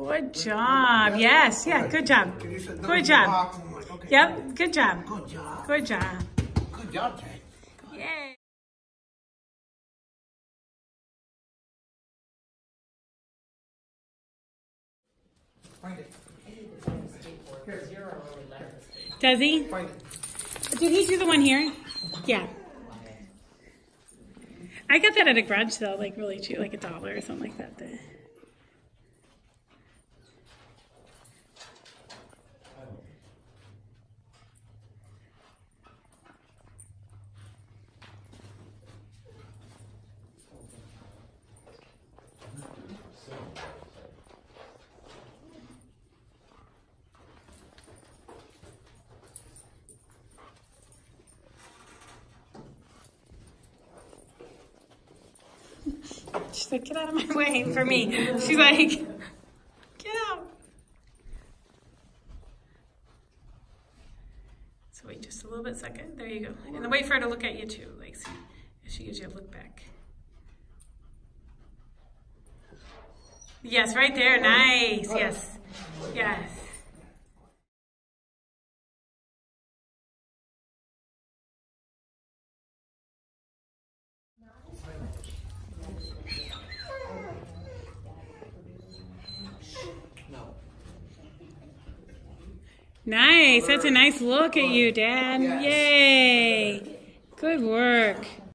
Good job. Yes. Yeah. Good job. Good job. Yep. Good job. Good job. Good job. Good job, Ted. Yay. Does he? Did he do the one here? Yeah. I got that at a garage sale, like really cheap, like $1 or something like that. She's like, get out of my way for me. She's like, get out. So wait just a little bit second. There you go. And then wait for her to look at you too. Like, see if she gives you a look back. Yes, right there. Nice. Yes. Yes. Nice. That's a nice look at you, Dad. Yay. Good work.